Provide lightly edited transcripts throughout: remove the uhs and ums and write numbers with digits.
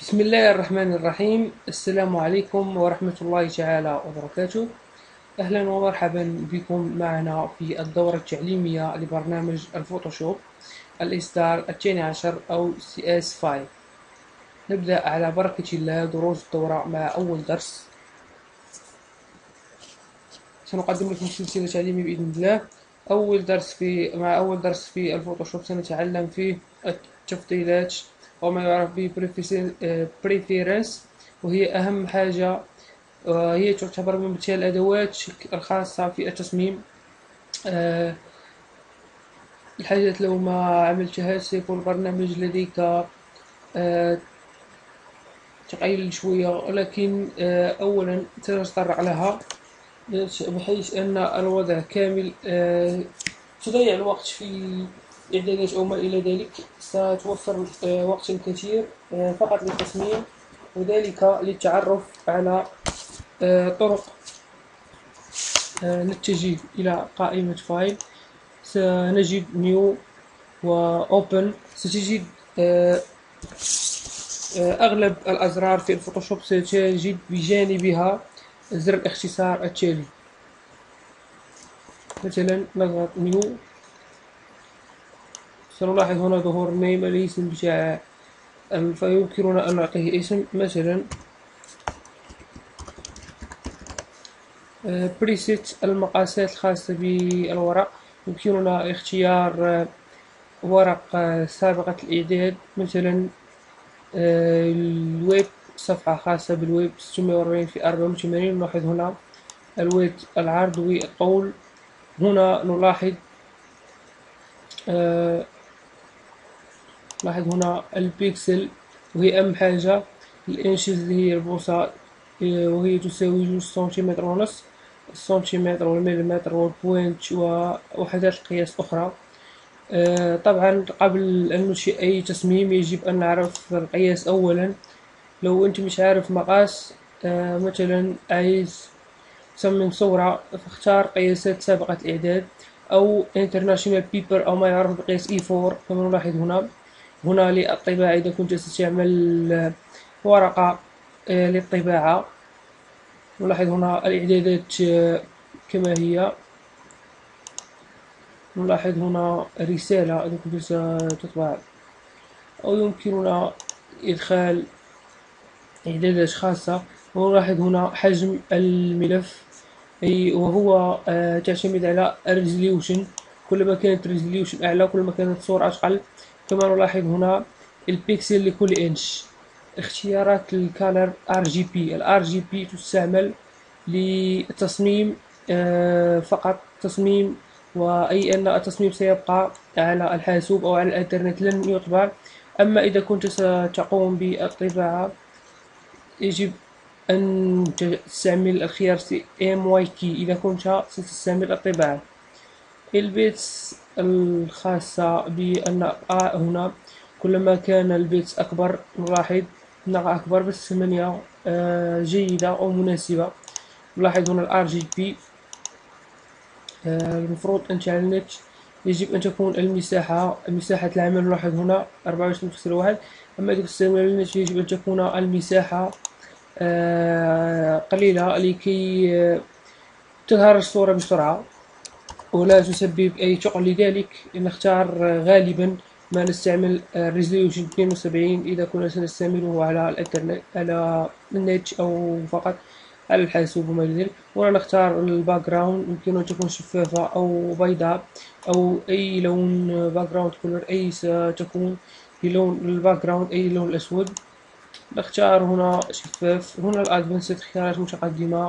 بسم الله الرحمن الرحيم. السلام عليكم ورحمة الله تعالى وبركاته. أهلا ومرحبا بكم معنا في الدورة التعليمية لبرنامج الفوتوشوب الإصدار الثاني عشر أو CS5. نبدأ على بركة الله دروس الدورة مع أول درس. سنقدم لكم سلسلة تعليمية بإذن الله. أول درس في الفوتوشوب سنتعلم فيه التفضيلات أو ما يعرف ب preference، وهي أهم حاجة. هي تعتبر من الأدوات الخاصة في التصميم. الحاجات لو ما عملتها سيكون البرنامج لديك ثقيل شوية، ولكن أولا سنتطرق لها بحيث أن الوضع كامل تضيع الوقت في إعدادات أو ما إلى ذلك. ستوفر وقت كثير فقط للتصميم، وذلك للتعرف على طرق. نتجه إلى قائمة فايل، سنجد نيو وأوبن. ستجد أغلب الأزرار في الفوتوشوب ستجد بجانبها زر الاختصار التالي. مثلا نضغط نيو، سنلاحظ هنا ظهور نيم الاسم بتاع، فيمكننا أن نعطيه اسم مثلا بريسيت. المقاسات الخاصة بالورق يمكننا اختيار ورق سابقة الإعداد، مثلا الويب، صفحة خاصة بالويب 640 في 84. نلاحظ هنا الويب، العرض والطول. هنا نلاحظ هنا البيكسل، وهي أهم حاجة. الإنشز اللي هي البوصة، وهي تساوي 2.5 سنتيمتر، السنتيمتر والمليمتر والبوينت ووحدات القياس أخرى. طبعا قبل أن ننشئ أي تصميم يجب أن نعرف القياس أولا. لو أنت مش عارف مقاس، مثلا عايز تصمم صورة، فاختار قياسات سابقة الإعداد أو International Paper أو ما يعرف بقياس E4 كما نلاحظ هنا للطباعة. إذا كنت تستعمل ورقة للطباعة، نلاحظ هنا الإعدادات كما هي. نلاحظ هنا رسالة إذا كنت ستطبع، أو يمكننا إدخال إعدادات خاصة. ونلاحظ هنا حجم الملف، أي وهو تعتمد على الريزوليوشن. كلما كانت الريزوليوشن أعلى كلما كانت الصورة أثقل. كما نلاحظ هنا البيكسل لكل إنش. اختيارات الكالر RGB. RGB تستعمل للتصميم فقط تصميم، وأي أن التصميم سيبقى على الحاسوب أو على الإنترنت لن يطبع. أما إذا كنت ستقوم بالطباعة يجب أن تستعمل الخيار MYK إذا كنت ستستعمل الطباعة. البيتس الخاصة بأن هنا كلما كان البيتس أكبر، نلاحظ نقع أكبر بس 8 جيدة أو مناسبة. نلاحظ هنا RGB. المفروض أن على النت يجب أن تكون مساحة العمل. نلاحظ هنا 24.1. أما إذا تستعمل النت يجب أن تكون المساحة قليلة لكي تظهر الصورة بسرعة ولا تسبب أي ثقل. لذلك نختار غالبا ما نستعمل ريزوليوشن 72 إذا كنا سنستعمله على الإنترنت، على النت، أو فقط على الحاسوب وما إلى ذلك. وهنا نختار الباك جراوند، يمكن أن تكون شفافة أو بيضاء أو أي لون باك جراوند كولر، أي ستكون بلون الباك جراوند أي لون الأسود. نختار هنا شفاف. هنا الأدفانسد، خيارات متقدمة،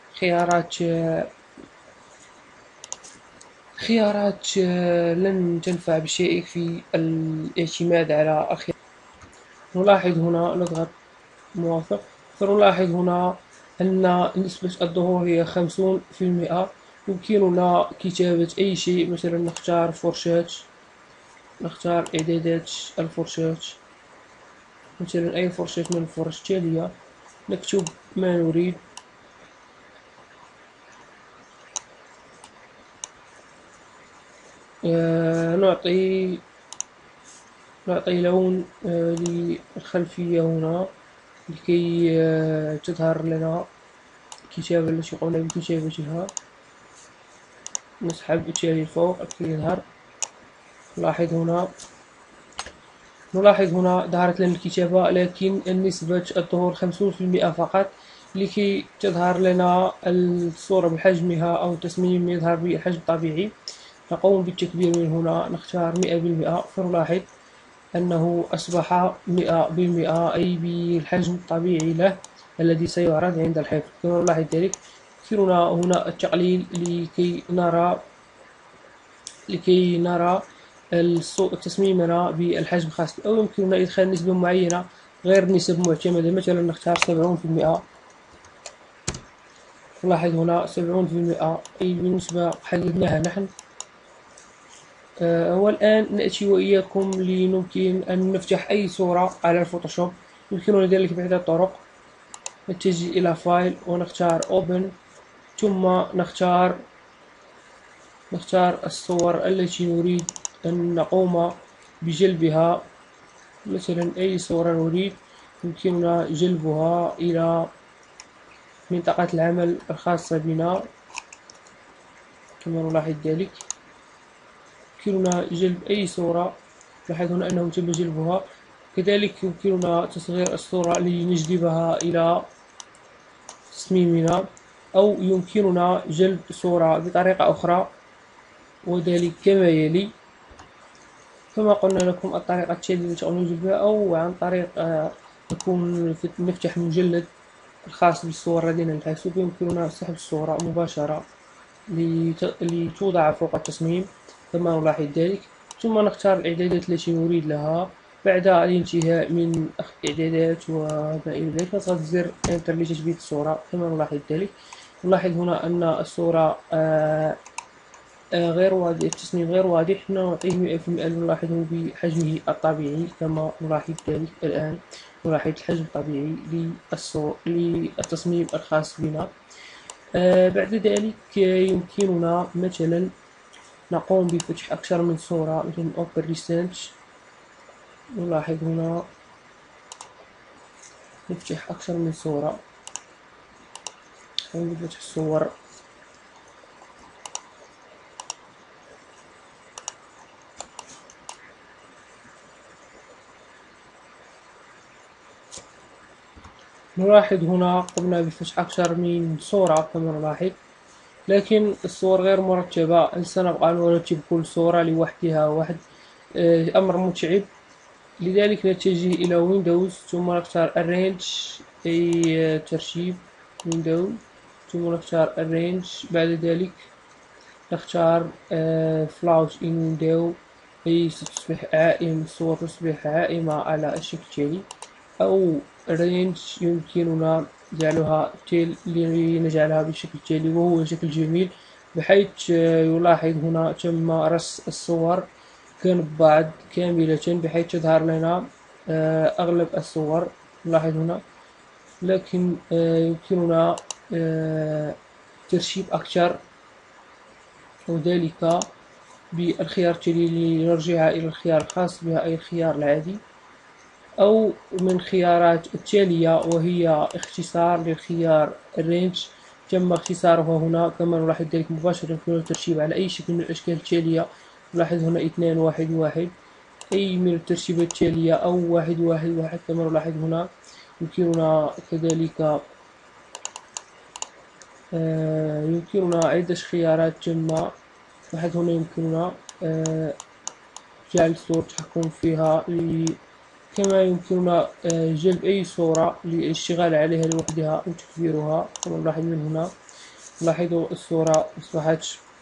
خيارات لن تنفع بشيء في الاعتماد على الخيارات. نلاحظ هنا نضغط موافق، فنلاحظ هنا أن نسبة الظهور هي 50%. يمكننا كتابة أي شيء، مثلا نختار فرشاة، نختار إعدادات الفرشاة، مثلا أي فرشاة من الفرش التالية، نكتب ما نريد. نعطي لون للخلفية هنا، لكي تظهر لنا الكتابة التي قمنا بكتابتها. نسحب التالي الفوق لكي يظهر. نلاحظ هنا ظهرت لنا الكتابة، لكن نسبة الظهور 50% فقط. لكي تظهر لنا الصورة بحجمها أو التصميم يظهر بالحجم الطبيعي، نقوم بالتكبير من هنا، نختار 100%، فنلاحظ أنه أصبح 100%، أي بالحجم الطبيعي له الذي سيعرض عند الحفظ. كما نلاحظ ذلك. يمكننا هنا التقليل لكي نرى تصميمنا بالحجم الخاص، أو يمكننا إدخال نسبة معينة غير نسب معتمدة، مثلا نختار 70%. نلاحظ هنا 70%، أي بنسبة حددناها نحن. والآن نأتي وإياكم لنمكن أن نفتح أي صورة على الفوتوشوب. يمكننا ذلك بعدة طرق. نتجه إلى فايل ونختار Open، ثم نختار الصور التي نريد أن نقوم بجلبها. مثلا أي صورة نريد يمكننا جلبها إلى منطقة العمل الخاصة بنا، كما نلاحظ ذلك. يمكننا جلب أي صورة، لاحظ هنا أنه تم جلبها. كذلك يمكننا تصغير الصورة لنجذبها إلى تصميمنا، أو يمكننا جلب صورة بطريقة أخرى، وذلك كما يلي. كما قلنا لكم الطريقة التالية التي نجلب بها، أو عن طريق نفتح مجلد الخاص بالصور لدينا الحاسوب. يمكننا سحب الصورة مباشرة لتوضع فوق التصميم كما نلاحظ ذلك، ثم نختار الإعدادات التي نريد لها. بعد الانتهاء من إعدادات وما إلى ذلك، نضغط زر Enter لتثبيت الصورة كما نلاحظ ذلك. نلاحظ هنا أن الصورة غير واضح، التصميم غير واضح. نعطيه 100%، نلاحظه بحجمه الطبيعي كما نلاحظ ذلك الآن. نلاحظ الحجم الطبيعي للتصميم الخاص بنا. بعد ذلك يمكننا مثلا نقوم بفتح أكثر من صورة، مثل Open Recent. نلاحظ هنا نفتح أكثر من صورة، نقوم بفتح الصور. نلاحظ هنا قمنا بفتح أكثر من صورة كما نلاحظ، لكن الصور غير مرتبة. هل سنبقى نرتب كل صورة لوحدها أمر متعب. لذلك نتجه إلى ويندوز، ثم نختار Arrange، أي ترتيب ويندوز، ثم نختار Arrange. بعد ذلك نختار Float in Window، أي ستصبح الصور تصبح عائمة على الشكل التالي. أو Range يمكننا جعلها لنجعلها بالشكل التالي، وهو شكل جميل، بحيث يلاحظ هنا تم رص الصور كنبعض كاملة، بحيث تظهر لنا أغلب الصور. نلاحظ هنا، لكن يمكننا ترتيب أكثر، وذلك بالخيار التالي. لنرجع إلى الخيار الخاص بها، أي الخيار العادي، أو من الخيارات التالية، وهي اختصار للخيار Range. تم اختصاره هنا كما نلاحظ ذلك مباشرة. يمكننا الترتيب على أي شكل من الأشكال التالية. نلاحظ هنا 2 1 1، أي من الترتيبة التالية، أو 1 1 1 كما نلاحظ هنا. يمكننا كذلك يمكننا عدة خيارات. تم لاحظ هنا يمكننا جعل الصور التحكم فيها، كما يمكننا جلب أي صورة للاشتغال عليها لوحدها وتكبيرها كما نلاحظ من هنا. نلاحظ الصورة أصبحت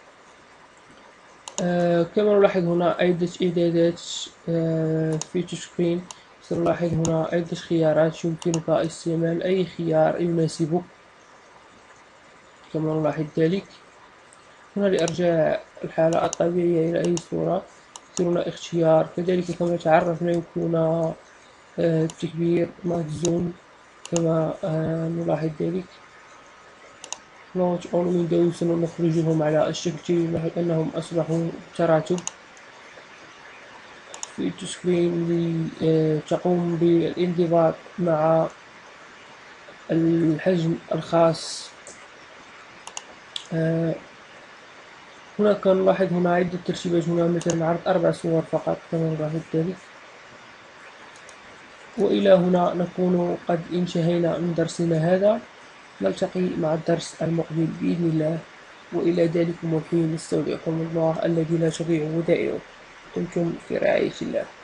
كما نلاحظ هنا عدة إعدادات في تشكيل. سنلاحظ هنا عدة خيارات، يمكنك استعمال أي خيار يناسبك كما نلاحظ ذلك. هنا لإرجاع الحالة الطبيعية إلى أي صورة يمكننا اختيار. كذلك كما تعرفنا يمكننا التكبير مع الزوم كما نلاحظ ذلك. Launch on Windows، سنخرجهم على الشكل التالي. نلاحظ أنهم أصبحوا تراتب في تشكيل تقوم بالانضباط مع الحجم الخاص. هنا كان نلاحظ هنا عدة ترتيبات، هنا مثلا عرض 4 صور فقط كما نلاحظ ذلك. وإلى هنا نكون قد انتهينا من درسنا هذا، نلتقي مع الدرس المقبل بإذن الله، وإلى ذلك الحين نستودعكم الله الذي لا تضيع ودائعه. دمتم في رعاية الله.